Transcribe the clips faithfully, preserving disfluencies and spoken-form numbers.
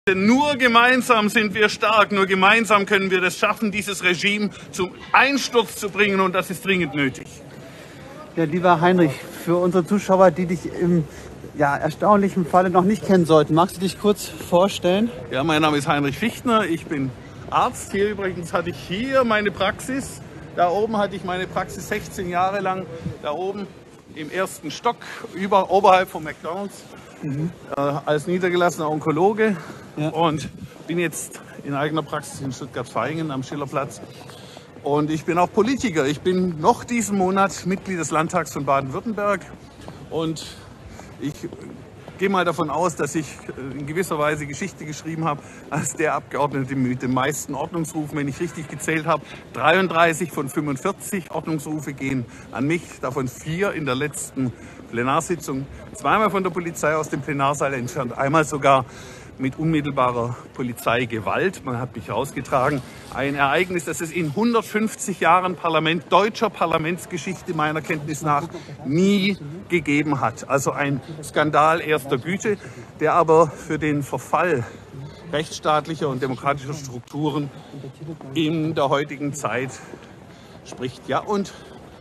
Denn nur gemeinsam sind wir stark, nur gemeinsam können wir das schaffen, dieses Regime zum Einsturz zu bringen, und das ist dringend nötig. Ja, lieber Heinrich, für unsere Zuschauer, die dich im ja, erstaunlichen Falle noch nicht kennen sollten, magst du dich kurz vorstellen? Ja, mein Name ist Heinrich Fichtner, ich bin Arzt. Hier übrigens hatte ich hier meine Praxis. Da oben hatte ich meine Praxis sechzehn Jahre lang, da oben im ersten Stock, über, oberhalb von McDonald's, mhm. äh, als niedergelassener Onkologe. Ja. Und bin jetzt in eigener Praxis in Stuttgart-Vaihingen am Schillerplatz. Und ich bin auch Politiker. Ich bin noch diesen Monat Mitglied des Landtags von Baden-Württemberg. Und ich gehe mal davon aus, dass ich in gewisser Weise Geschichte geschrieben habe als der Abgeordnete mit den meisten Ordnungsrufen. Wenn ich richtig gezählt habe, dreiunddreißig von fünfundvierzig Ordnungsrufe gehen an mich, davon vier in der letzten Plenarsitzung, zweimal von der Polizei aus dem Plenarsaal entfernt, einmal sogar mit unmittelbarer Polizeigewalt. Man hat mich rausgetragen. Ein Ereignis, das es in hundertfünfzig Jahren Parlament, deutscher Parlamentsgeschichte meiner Kenntnis nach nie gegeben hat. Also ein Skandal erster Güte, der aber für den Verfall rechtsstaatlicher und demokratischer Strukturen in der heutigen Zeit spricht. Ja, und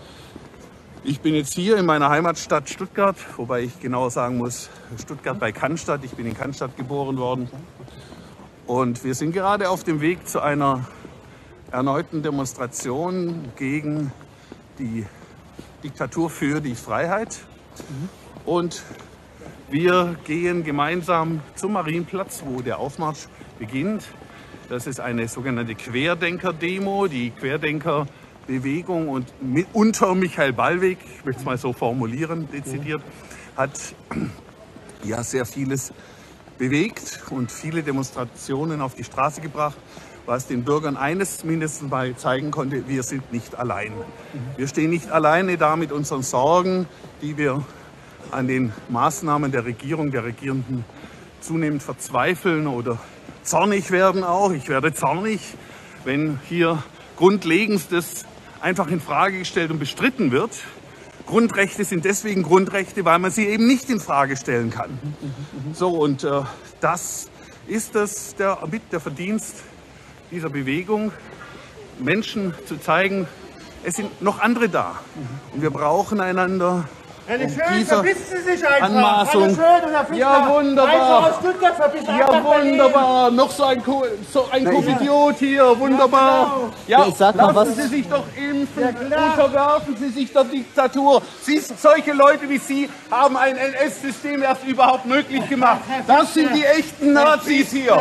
ich bin jetzt hier in meiner Heimatstadt Stuttgart, wobei ich genauer sagen muss, Stuttgart bei Cannstatt. Ich bin in Cannstatt geboren worden. Und wir sind gerade auf dem Weg zu einer erneuten Demonstration gegen die Diktatur für die Freiheit. Und wir gehen gemeinsam zum Marienplatz, wo der Aufmarsch beginnt. Das ist eine sogenannte Querdenker-Demo. Die Querdenker Bewegung und unter Michael Ballweg, ich möchte es mal so formulieren, dezidiert, hat ja sehr vieles bewegt und viele Demonstrationen auf die Straße gebracht, was den Bürgern eines mindestens mal zeigen konnte: Wir sind nicht allein. Wir stehen nicht alleine da mit unseren Sorgen, die wir an den Maßnahmen der Regierung, der Regierenden zunehmend verzweifeln oder zornig werden auch. Ich werde zornig, wenn hier Grundlegendstes einfach in Frage gestellt und bestritten wird. Grundrechte sind deswegen Grundrechte, weil man sie eben nicht in Frage stellen kann. So, und äh, das ist das der, der Verdienst dieser Bewegung, Menschen zu zeigen, es sind noch andere da. Und wir brauchen einander. Schön, dieser Sie sich einfach. Anmaßung. Schön, ja, wunderbar. Ja, wunderbar. Noch so ein, so ein Kovidiot hier. Wunderbar. Ja, ich sag lassen mal, was Sie sich doch impfen. Ja, unterwerfen Sie sich der Diktatur. Sie, solche Leute wie Sie haben ein N S-System erst überhaupt möglich gemacht. Das sind die echten Nazis hier.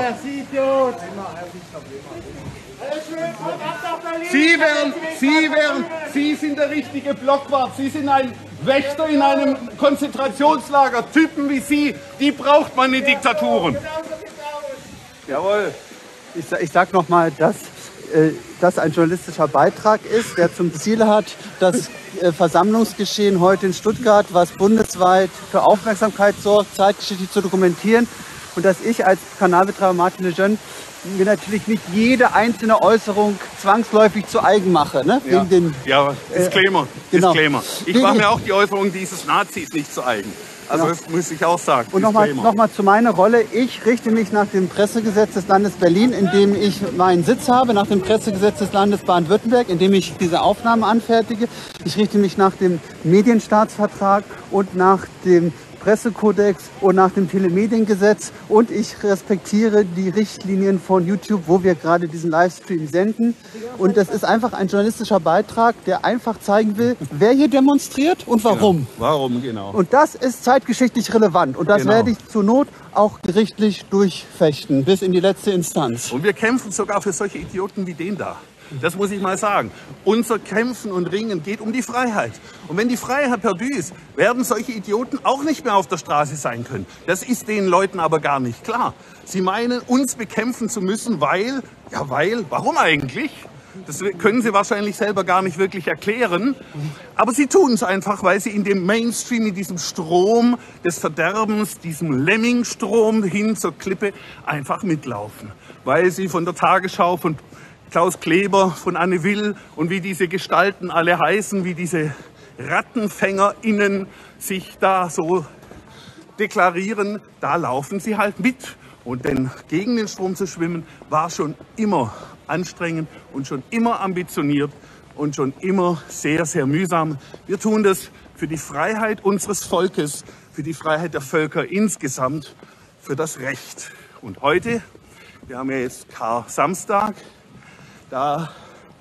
Sie wären, Sie wären, Sie sind der richtige Blockwart. Sie sind ein Wächter in einem Konzentrationslager. Typen wie Sie, die braucht man in Diktaturen. Jawohl. Ich, ich sage noch mal, dass äh, das ein journalistischer Beitrag ist, der zum Ziel hat, das äh, Versammlungsgeschehen heute in Stuttgart, was bundesweit für Aufmerksamkeit sorgt, zeitgeschichtlich zu dokumentieren. Und dass ich als Kanalbetreiber Martin Lejeune mir natürlich nicht jede einzelne Äußerung zwangsläufig zu eigen mache. Ne? Ja, Wegen den, ja Disclaimer. Äh, genau. Disclaimer. Ich mache mir auch die Äußerung dieses Nazis nicht zu eigen. Also genau. Das muss ich auch sagen. Und nochmal noch mal zu meiner Rolle. Ich richte mich nach dem Pressegesetz des Landes Berlin, in dem ich meinen Sitz habe, nach dem Pressegesetz des Landes Baden-Württemberg, in dem ich diese Aufnahme anfertige. Ich richte mich nach dem Medienstaatsvertrag und nach dem Pressekodex und nach dem Telemediengesetz, und ich respektiere die Richtlinien von YouTube, wo wir gerade diesen Livestream senden. Und das ist einfach ein journalistischer Beitrag, der einfach zeigen will, wer hier demonstriert und warum. Genau. Warum, genau. Und das ist zeitgeschichtlich relevant, und das genau. werde ich zur Not auch gerichtlich durchfechten, bis in die letzte Instanz. Und wir kämpfen sogar für solche Idioten wie den da. Das muss ich mal sagen. Unser Kämpfen und Ringen geht um die Freiheit. Und wenn die Freiheit perdu ist, werden solche Idioten auch nicht mehr auf der Straße sein können. Das ist den Leuten aber gar nicht klar. Sie meinen, uns bekämpfen zu müssen, weil, ja weil, warum eigentlich? Das können sie wahrscheinlich selber gar nicht wirklich erklären. Aber sie tun es einfach, weil sie in dem Mainstream, in diesem Strom des Verderbens, diesem Lemmingstrom hin zur Klippe einfach mitlaufen. Weil sie von der Tagesschau, von Klaus Kleber, von Anne Will und wie diese Gestalten alle heißen, wie diese RattenfängerInnen sich da so deklarieren, da laufen sie halt mit. Und denn gegen den Strom zu schwimmen, war schon immer anstrengend und schon immer ambitioniert und schon immer sehr, sehr mühsam. Wir tun das für die Freiheit unseres Volkes, für die Freiheit der Völker insgesamt, für das Recht. Und heute, wir haben ja jetzt Kar-Samstag, da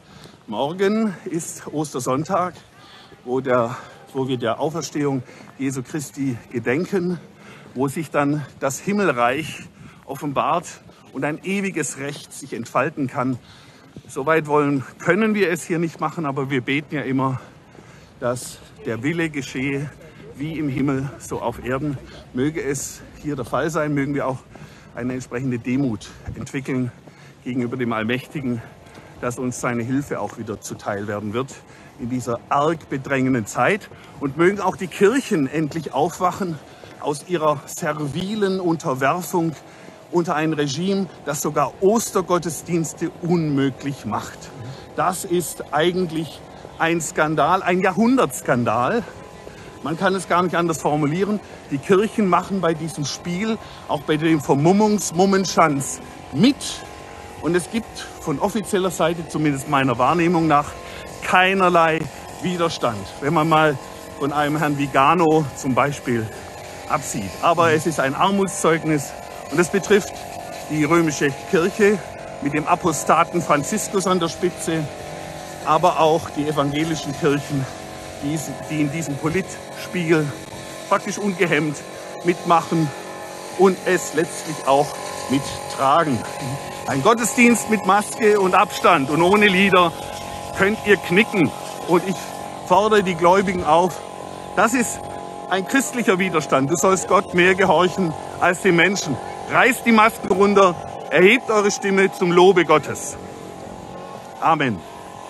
morgen ist Ostersonntag, wo, der, wo wir der Auferstehung Jesu Christi gedenken, wo sich dann das Himmelreich offenbart und ein ewiges Recht sich entfalten kann. Soweit wollen, können wir es hier nicht machen, aber wir beten ja immer, dass der Wille geschehe, wie im Himmel, so auf Erden. Möge es hier der Fall sein, mögen wir auch eine entsprechende Demut entwickeln gegenüber dem Allmächtigen, dass uns seine Hilfe auch wieder zuteil werden wird in dieser arg bedrängenden Zeit. Und mögen auch die Kirchen endlich aufwachen aus ihrer servilen Unterwerfung unter ein Regime, das sogar Ostergottesdienste unmöglich macht. Das ist eigentlich ein Skandal, ein Jahrhundertskandal. Man kann es gar nicht anders formulieren. Die Kirchen machen bei diesem Spiel, auch bei dem Vermummungsmummenschanz mit. Und es gibt von offizieller Seite, zumindest meiner Wahrnehmung nach, keinerlei Widerstand, wenn man mal von einem Herrn Vigano zum Beispiel absieht. Aber es ist ein Armutszeugnis und es betrifft die römische Kirche mit dem Apostaten Franziskus an der Spitze, aber auch die evangelischen Kirchen, die in diesem Politspiel praktisch ungehemmt mitmachen und es letztlich auch mittragen. Ein Gottesdienst mit Maske und Abstand und ohne Lieder könnt ihr knicken. Und ich fordere die Gläubigen auf, das ist ein christlicher Widerstand. Du sollst Gott mehr gehorchen als den Menschen. Reißt die Masken runter, erhebt eure Stimme zum Lobe Gottes. Amen.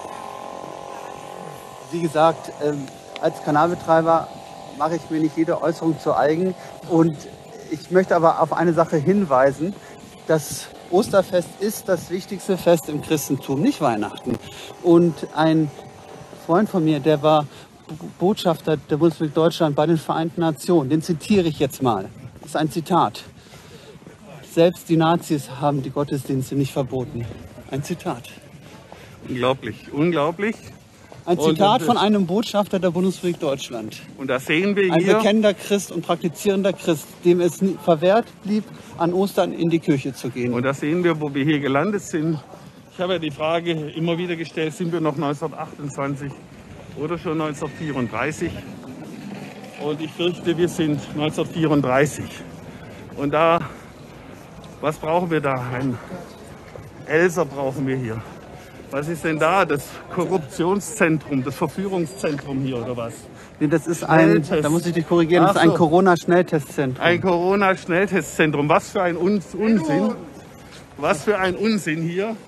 Wie gesagt, als Kanalbetreiber mache ich mir nicht jede Äußerung zu eigen. Und ich möchte aber auf eine Sache hinweisen. Das Osterfest ist das wichtigste Fest im Christentum, nicht Weihnachten. Und ein Freund von mir, der war Botschafter der Bundesrepublik Deutschland bei den Vereinten Nationen, den zitiere ich jetzt mal. Das ist ein Zitat. Selbst die Nazis haben die Gottesdienste nicht verboten. Ein Zitat. Unglaublich, unglaublich. Ein Zitat von einem Botschafter der Bundesrepublik Deutschland. Und da sehen wir hier... Ein bekennender Christ und praktizierender Christ, dem es verwehrt blieb, an Ostern in die Kirche zu gehen. Und da sehen wir, wo wir hier gelandet sind. Ich habe ja die Frage immer wieder gestellt, sind wir noch neunzehnhundertachtundzwanzig oder schon neunzehnhundertvierunddreißig? Und ich fürchte, wir sind neunzehnhundertvierunddreißig. Und da, was brauchen wir da? Ein Elser brauchen wir hier. Was ist denn da? Das Korruptionszentrum, das Verführungszentrum hier oder was? Nee, das ist ein, da muss ich dich korrigieren, das ist ein Corona-Schnelltestzentrum. Ein Corona-Schnelltestzentrum. Was für ein Un Unsinn. Was für ein Unsinn hier.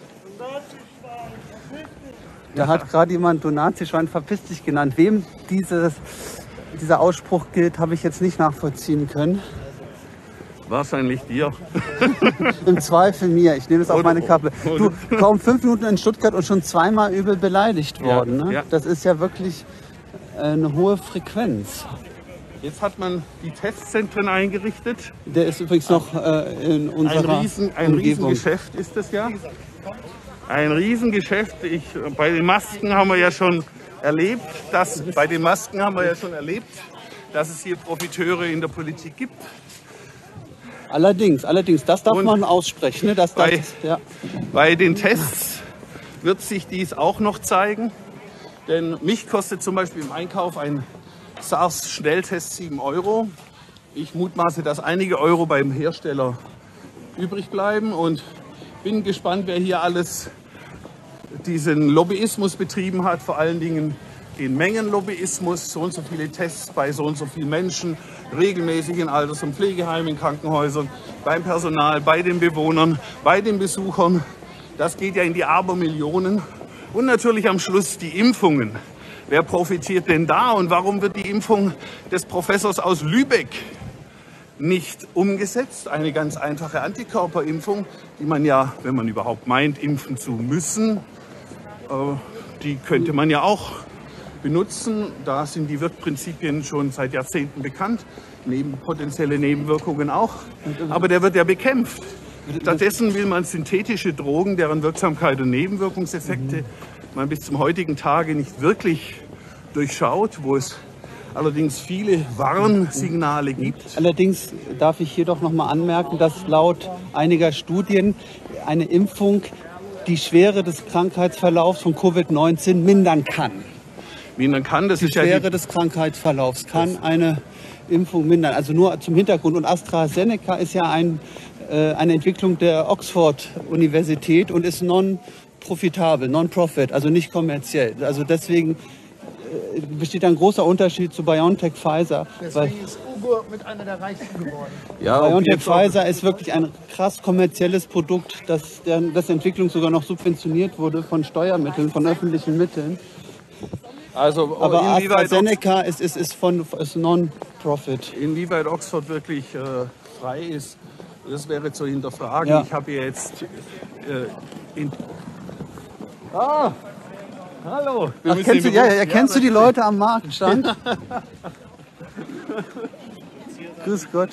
Da hat gerade jemand du Nazischwein, verpiss dich genannt. Wem dieses, dieser Ausspruch gilt, habe ich jetzt nicht nachvollziehen können. Wahrscheinlich dir. Im Zweifel mir. Ich nehme es auf meine Kappe. Du, kaum fünf Minuten in Stuttgart und schon zweimal übel beleidigt worden. Ja, ne? ja. Das ist ja wirklich eine hohe Frequenz. Jetzt hat man die Testzentren eingerichtet. Der ist übrigens noch äh, in unserer ein Riesen, ein Umgebung. Riesengeschäft ist das ja. Ein Riesengeschäft. Ich, bei den Masken haben wir ja schon erlebt, dass bei den Masken haben wir ja schon erlebt, dass es hier Profiteure in der Politik gibt. Allerdings, allerdings, das darf Und man aussprechen. Ne? Das, das, bei, ja. bei den Tests wird sich dies auch noch zeigen. Denn mich kostet zum Beispiel im Einkauf ein SARS-Schnelltest sieben Euro. Ich mutmaße, dass einige Euro beim Hersteller übrig bleiben und bin gespannt, wer hier alles diesen Lobbyismus betrieben hat, vor allen Dingen den Mengenlobbyismus, so und so viele Tests bei so und so vielen Menschen, regelmäßig in Alters- und Pflegeheimen, in Krankenhäusern, beim Personal, bei den Bewohnern, bei den Besuchern. Das geht ja in die Abermillionen. Und natürlich am Schluss die Impfungen. Wer profitiert denn da und warum wird die Impfung des Professors aus Lübeck nicht umgesetzt? Eine ganz einfache Antikörperimpfung, die man ja, wenn man überhaupt meint, impfen zu müssen, die könnte man ja auch benutzen. Da sind die Wirkprinzipien schon seit Jahrzehnten bekannt, neben potenzielle Nebenwirkungen auch. Aber der wird ja bekämpft. Stattdessen will man synthetische Drogen, deren Wirksamkeit und Nebenwirkungseffekte mhm. man bis zum heutigen Tage nicht wirklich durchschaut, wo es allerdings viele Warnsignale gibt. Allerdings darf ich hier doch noch mal anmerken, dass laut einiger Studien eine Impfung die Schwere des Krankheitsverlaufs von Covid neunzehn mindern kann. Mindern kann, das die ist Schwere ja die des Krankheitsverlaufs kann eine Impfung mindern. Also nur zum Hintergrund. Und AstraZeneca ist ja ein, äh, eine Entwicklung der Oxford-Universität und ist non-profitabel, non-profit, also nicht kommerziell. Also deswegen äh, besteht ein großer Unterschied zu BioNTech, Pfizer. Deswegen ist Ugo mit einer der Reichsten geworden. Ja, BioNTech, Pfizer ist wirklich ein krass kommerzielles Produkt, das, dessen Entwicklung sogar noch subventioniert wurde von Steuermitteln, von öffentlichen Mitteln. Also, aber AstraZeneca ist, ist, ist, von, ist Non-Profit. Inwieweit Oxford wirklich äh, frei ist, das wäre zu hinterfragen. Ja. Ich habe jetzt... Äh, in ah, hallo. Ach, kennst du, ja, ja, kennst ja, du die Leute am Marktstand? Grüß Gott.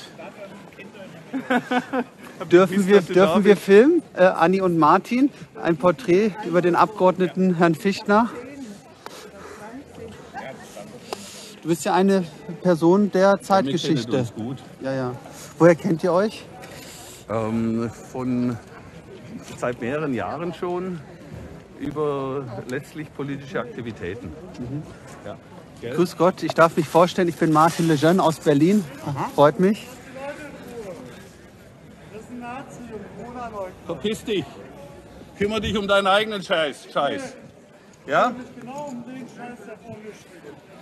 Dürfen wir, dürfen wir filmen, äh, Anni und Martin, ein Porträt über den Abgeordneten Herrn Fichtner? Du bist ja eine Person der Zeitgeschichte. Wir kennen uns gut. Ja, ja. Woher kennt ihr euch? Ähm, von seit mehreren Jahren schon über letztlich politische Aktivitäten. Mhm. Ja. Grüß Gott, ich darf mich vorstellen, ich bin Martin Lejeune aus Berlin. Aha. Freut mich. Das ist ein Nazi und Corona-Leugner. Verpiss dich. Kümmere dich um deinen eigenen Scheiß. Scheiß. Ja? Genau um den Scheiß, der vor mir steht.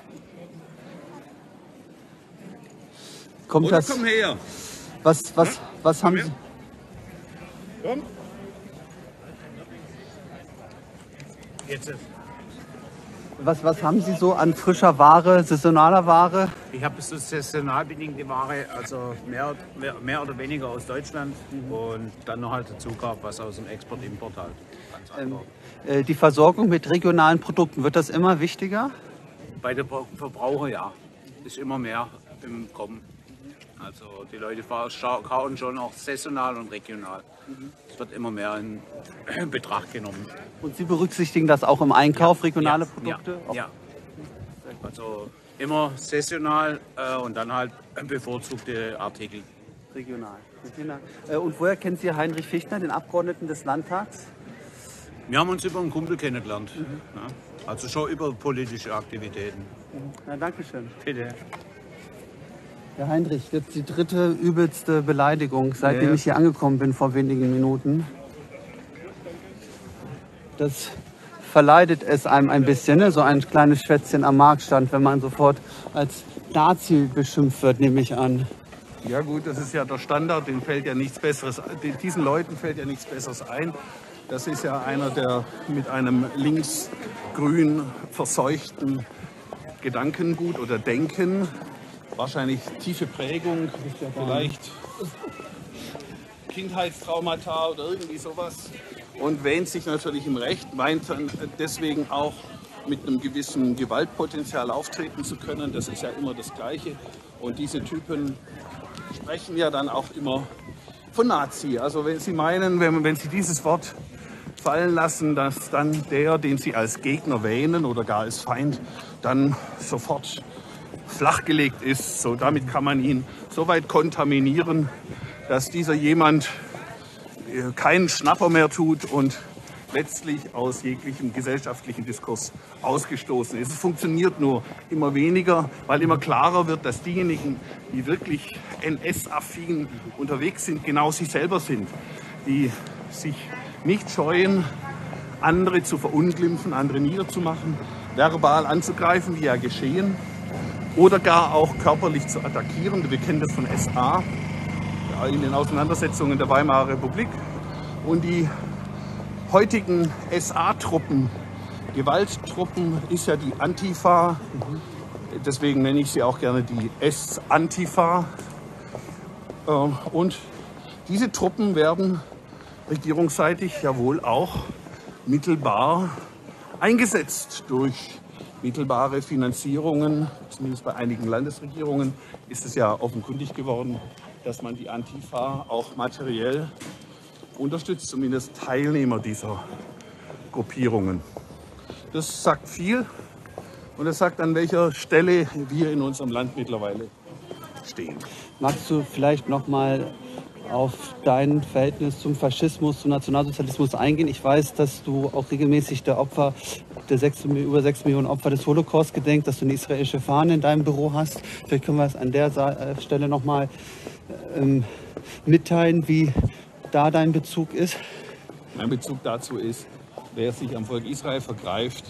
Kommt Oder das? komm her. Was, was, was haben Sie? Komm. Jetzt ist. Was, was haben Sie so an frischer Ware, saisonaler Ware? Ich habe so saisonal bedingte Ware, also mehr, mehr, mehr oder weniger aus Deutschland mhm. und dann noch halt dazu gehabt, was aus dem Export-Import halt. Ähm, äh, die Versorgung mit regionalen Produkten, wird das immer wichtiger? Bei den Verbrauchern ja, ist immer mehr im Kommen. Also die Leute kaufen schon auch saisonal und regional. Es wird immer mehr in Betracht genommen. Und Sie berücksichtigen das auch im Einkauf, ja, regionale ja, Produkte? Ja, ja. Also immer saisonal äh, und dann halt bevorzugte Artikel. Regional. Äh, und woher kennen Sie Heinrich Fichtner, den Abgeordneten des Landtags? Wir haben uns über einen Kumpel kennengelernt. Mhm. Ja, also schon über politische Aktivitäten. Mhm. Na, danke schön. Bitte. Herr Heinrich, jetzt die dritte übelste Beleidigung, seitdem ja. ich hier angekommen bin vor wenigen Minuten. Das verleidet es einem ein bisschen, ne? So ein kleines Schwätzchen am Marktstand, wenn man sofort als Nazi beschimpft wird, nehme ich an. Ja gut, das ist ja der Standard, denen fällt ja nichts Besseres, diesen Leuten fällt ja nichts Besseres ein. Das ist ja einer, der mit einem linksgrün verseuchten Gedankengut oder Denken, wahrscheinlich tiefe Prägung, vielleicht Kindheitstraumata oder irgendwie sowas, und wähnt sich natürlich im Recht, meint dann deswegen auch mit einem gewissen Gewaltpotenzial auftreten zu können. Das ist ja immer das Gleiche. Und diese Typen sprechen ja dann auch immer von Nazi. Also wenn sie meinen, wenn, wenn sie dieses Wort fallen lassen, dass dann der, den sie als Gegner wähnen oder gar als Feind, dann sofort flachgelegt ist. So, damit kann man ihn so weit kontaminieren, dass dieser jemand keinen Schnapper mehr tut und letztlich aus jeglichem gesellschaftlichen Diskurs ausgestoßen ist. Es funktioniert nur immer weniger, weil immer klarer wird, dass diejenigen, die wirklich N S-affin unterwegs sind, genau sie selber sind, die sich nicht scheuen, andere zu verunglimpfen, andere niederzumachen, verbal anzugreifen, wie ja geschehen, oder gar auch körperlich zu attackieren. Wir kennen das von S A ja, in den Auseinandersetzungen der Weimarer Republik. Und die heutigen S A-Truppen, Gewalttruppen, ist ja die Antifa. Deswegen nenne ich sie auch gerne die S-Antifa. Und diese Truppen werden regierungsseitig ja wohl auch mittelbar eingesetzt durch mittelbare Finanzierungen, zumindest bei einigen Landesregierungen ist es ja offenkundig geworden, dass man die Antifa auch materiell unterstützt, zumindest Teilnehmer dieser Gruppierungen. Das sagt viel und es sagt, an welcher Stelle wir in unserem Land mittlerweile stehen. Magst du vielleicht noch mal auf dein Verhältnis zum Faschismus, zum Nationalsozialismus eingehen? Ich weiß, dass du auch regelmäßig der Opfer, der sechs, über sechs Millionen Opfer des Holocaust gedenkst, dass du eine israelische Fahne in deinem Büro hast. Vielleicht können wir es an der Sa Stelle noch mal ähm, mitteilen, wie da dein Bezug ist. Mein Bezug dazu ist, wer sich am Volk Israel vergreift,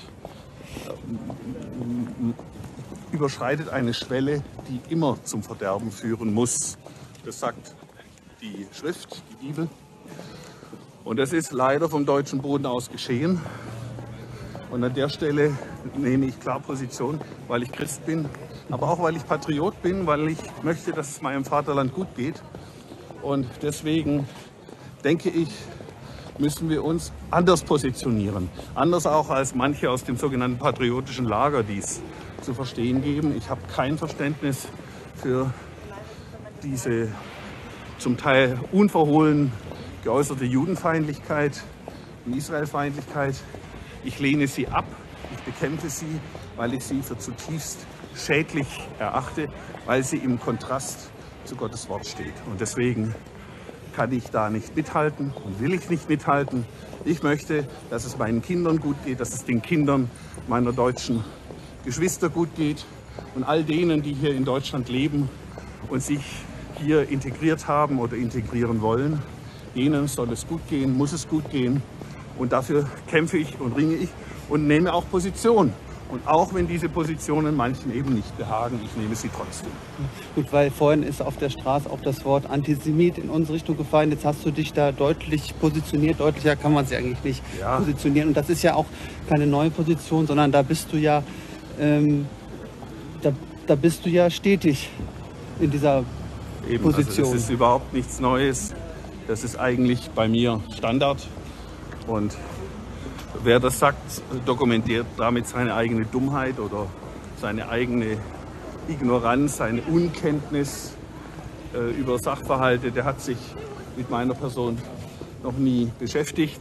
überschreitet eine Schwelle, die immer zum Verderben führen muss. Das sagt die Schrift, die Bibel. Und das ist leider vom deutschen Boden aus geschehen. Und an der Stelle nehme ich klar Position, weil ich Christ bin, aber auch weil ich Patriot bin, weil ich möchte, dass es meinem Vaterland gut geht. Und deswegen denke ich, müssen wir uns anders positionieren. Anders auch als manche aus dem sogenannten patriotischen Lager dies zu verstehen geben. Ich habe kein Verständnis für diese zum Teil unverhohlen geäußerte Judenfeindlichkeit und Israelfeindlichkeit. Ich lehne sie ab, ich bekämpfe sie, weil ich sie für zutiefst schädlich erachte, weil sie im Kontrast zu Gottes Wort steht. Und deswegen kann ich da nicht mithalten und will ich nicht mithalten. Ich möchte, dass es meinen Kindern gut geht, dass es den Kindern meiner deutschen Geschwister gut geht und all denen, die hier in Deutschland leben und sich hier integriert haben oder integrieren wollen, denen soll es gut gehen, muss es gut gehen. Und dafür kämpfe ich und ringe ich und nehme auch Position. Und auch wenn diese Positionen manchen eben nicht behagen, ich nehme sie trotzdem. Gut, weil vorhin ist auf der Straße auch das Wort Antisemit in unsere Richtung gefallen. Jetzt hast du dich da deutlich positioniert. Deutlicher kann man sich eigentlich nicht Ja. positionieren. Und das ist ja auch keine neue Position, sondern da bist du ja, ähm, da, da bist du ja stetig in dieser Eben, Position. also das ist überhaupt nichts Neues. Das ist eigentlich bei mir Standard. Und wer das sagt, dokumentiert damit seine eigene Dummheit oder seine eigene Ignoranz, seine Unkenntnis äh, über Sachverhalte. Der hat sich mit meiner Person noch nie beschäftigt.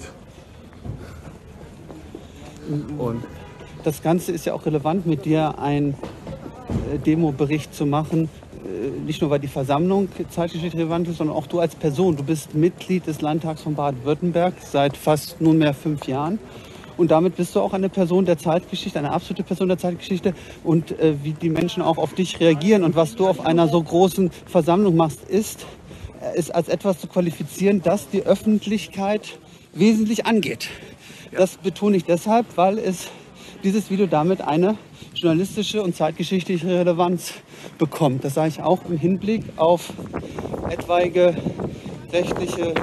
Und Das Ganze ist ja auch relevant, mit dir einen äh, Demo-Bericht zu machen. Äh, nicht nur, weil die Versammlung zeitgeschichtlich relevant ist, sondern auch du als Person. Du bist Mitglied des Landtags von Baden-Württemberg seit fast nunmehr fünf Jahren. Und damit bist du auch eine Person der Zeitgeschichte, eine absolute Person der Zeitgeschichte. Und äh, wie die Menschen auch auf dich reagieren und was du auf einer so großen Versammlung machst, ist, äh, ist als etwas zu qualifizieren, das die Öffentlichkeit wesentlich angeht. Ja. Das betone ich deshalb, weil es dieses Video damit eine journalistische und zeitgeschichtliche Relevanz bekommt. Das sage ich auch im Hinblick auf etwaige rechtliche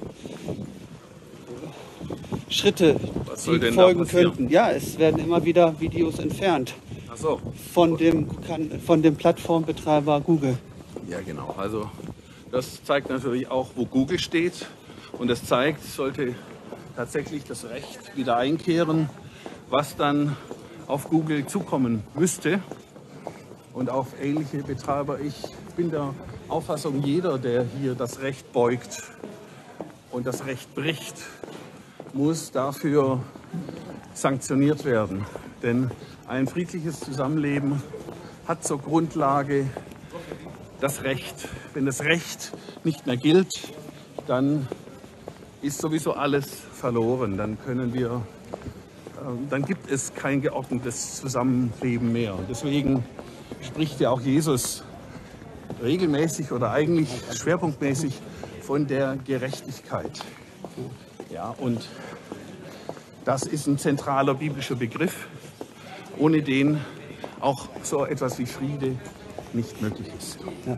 Schritte, Was soll die denn da folgen passieren? könnten. Ja, es werden immer wieder Videos entfernt ach so. von dem, von dem Plattformbetreiber Google. Ja, genau. Also das zeigt natürlich auch, wo Google steht. Und das zeigt, sollte tatsächlich das Recht wieder einkehren, was dann auf Google zukommen müsste und auf ähnliche Betreiber. Ich bin der Auffassung, jeder, der hier das Recht beugt und das Recht bricht, muss dafür sanktioniert werden. Denn ein friedliches Zusammenleben hat zur Grundlage das Recht. Wenn das Recht nicht mehr gilt, dann ist sowieso alles verloren. Dann können wir, dann gibt es kein geordnetes Zusammenleben mehr. Deswegen spricht ja auch Jesus regelmäßig oder eigentlich schwerpunktmäßig von der Gerechtigkeit. Ja, und das ist ein zentraler biblischer Begriff, ohne den auch so etwas wie Friede nicht möglich ist. Ja.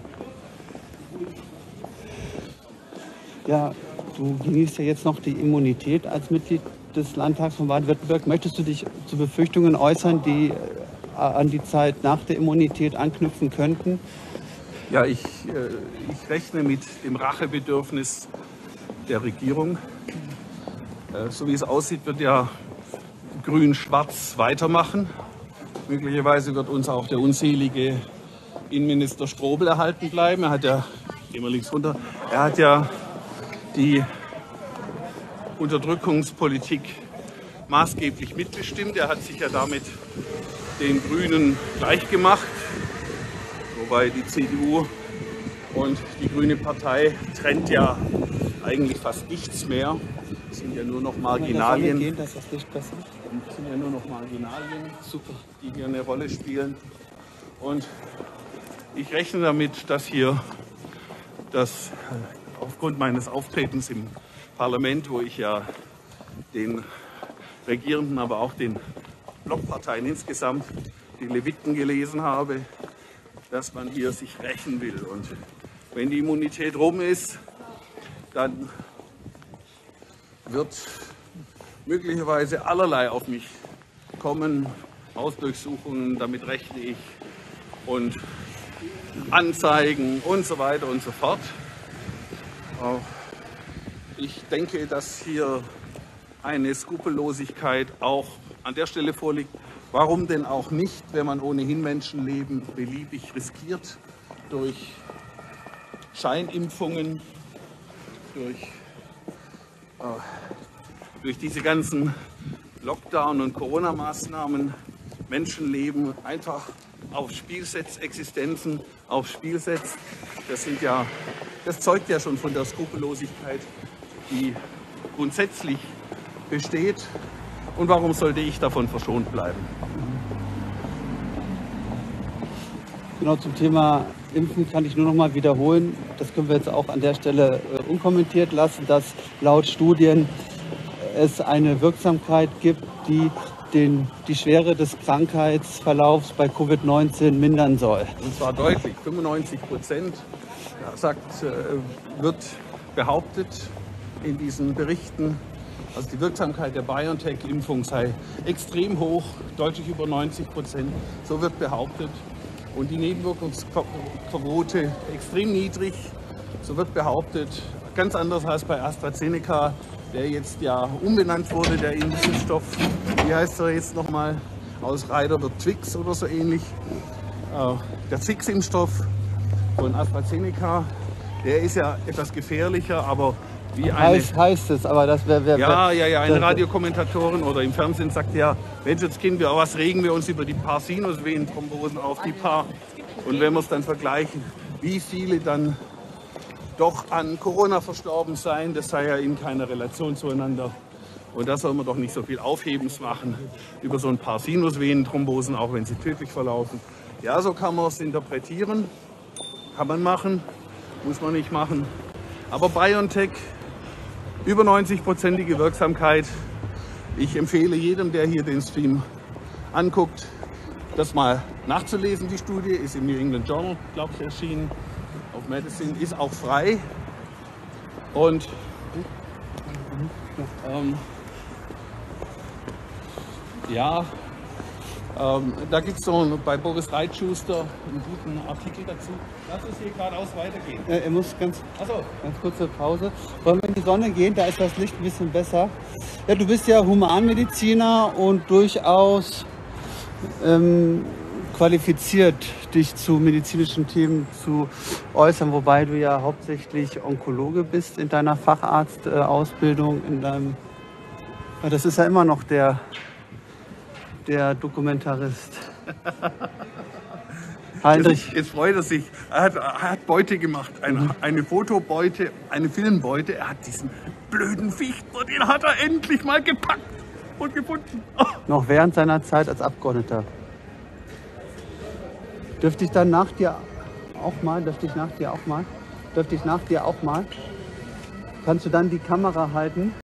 Ja, du genießt ja jetzt noch die Immunität als Mitglied des Landtags von Baden-Württemberg. Möchtest du dich zu Befürchtungen äußern, die äh, an die Zeit nach der Immunität anknüpfen könnten? Ja, ich, äh, ich rechne mit dem Rachebedürfnis der Regierung. Äh, so wie es aussieht, wird ja Grün-Schwarz weitermachen Möglicherweise wird uns auch der unselige Innenminister Strobel erhalten bleiben. Er hat ja, gehen wir links runter, er hat ja die Unterdrückungspolitik maßgeblich mitbestimmt. Er hat sich ja damit den Grünen gleichgemacht, wobei die C D U und die Grüne Partei trennt ja eigentlich fast nichts mehr. Es sind ja nur noch Marginalien. Gehen, dass das Licht besser. Es sind ja nur noch Marginalien, super, die hier eine Rolle spielen. Und ich rechne damit, dass hier das aufgrund meines Auftretens im Parlament, wo ich ja den Regierenden, aber auch den Blockparteien insgesamt die Leviten gelesen habe, dass man hier sich rächen will. Und wenn die Immunität rum ist, dann wird möglicherweise allerlei auf mich kommen, Hausdurchsuchungen, damit rechne ich, und Anzeigen und so weiter und so fort. Ich denke, dass hier eine Skrupellosigkeit auch an der Stelle vorliegt. Warum denn auch nicht, wenn man ohnehin Menschenleben beliebig riskiert durch Scheinimpfungen, durch, äh, durch diese ganzen Lockdown- und Corona-Maßnahmen Menschenleben einfach aufs Spiel setzt, Existenzen aufs Spiel setzt. Das sind ja, das zeugt ja schon von der Skrupellosigkeit, die grundsätzlich besteht. Und warum sollte ich davon verschont bleiben? Genau, zum Thema Impfen kann ich nur noch mal wiederholen, das können wir jetzt auch an der Stelle äh, unkommentiert lassen, dass laut Studien es eine Wirksamkeit gibt, die den, die Schwere des Krankheitsverlaufs bei Covid neunzehn mindern soll. Und zwar deutlich, fünfundneunzig Prozent, sagt, äh, wird behauptet in diesen Berichten. Also die Wirksamkeit der BioNTech-Impfung sei extrem hoch, deutlich über neunzig Prozent, so wird behauptet. Und die Nebenwirkungsquote extrem niedrig, so wird behauptet. Ganz anders als bei AstraZeneca, der jetzt ja umbenannt wurde, der Impfstoff. Wie heißt er jetzt nochmal? Aus Reiter wird Twix oder so ähnlich. Der Twix-Impfstoff von AstraZeneca, der ist ja etwas gefährlicher, aber wie eine, heißt, heißt es, aber das wäre... Wär, ja, ja, ja, eine Radiokommentatorin oder im Fernsehen sagt ja, Mensch, jetzt Kind, wir, was regen wir uns über die paar Sinusvenenthrombosen auf, die paar. Und wenn wir es dann vergleichen, wie viele dann doch an Corona verstorben seien, das sei ja in keiner Relation zueinander. Und da soll man doch nicht so viel Aufhebens machen über so ein paar Sinusvenenthrombosen, auch wenn sie tödlich verlaufen. Ja, so kann man es interpretieren, kann man machen, muss man nicht machen. Aber BioNTech, über neunzig-prozentige Wirksamkeit. Ich empfehle jedem, der hier den Stream anguckt, das mal nachzulesen. Die Studie ist im New England Journal, glaube ich, erschienen. Auf Medicine, ist auch frei. Und ähm, ja, ähm, da gibt es so bei Boris Reitschuster einen guten Artikel dazu. Lass uns hier geradeaus weitergehen. Äh, er muss ganz, Achso. ganz kurze Pause. Wollen wir in die Sonne gehen? Da ist das Licht ein bisschen besser. Ja, du bist ja Humanmediziner und durchaus ähm, qualifiziert, dich zu medizinischen Themen zu äußern, wobei du ja hauptsächlich Onkologe bist in deiner Facharztausbildung. In deinem, ja, das ist ja immer noch der, der Dokumentarist. Heinrich. Jetzt, jetzt freut er sich. Er hat, er hat Beute gemacht. Eine, eine Fotobeute, eine Filmbeute. Er hat diesen blöden Fichtner, den hat er endlich mal gepackt und gefunden. Oh. Noch während seiner Zeit als Abgeordneter. Dürfte ich dann nach dir auch mal? Dürfte ich nach dir auch mal? Dürfte ich nach dir auch mal? Kannst du dann die Kamera halten?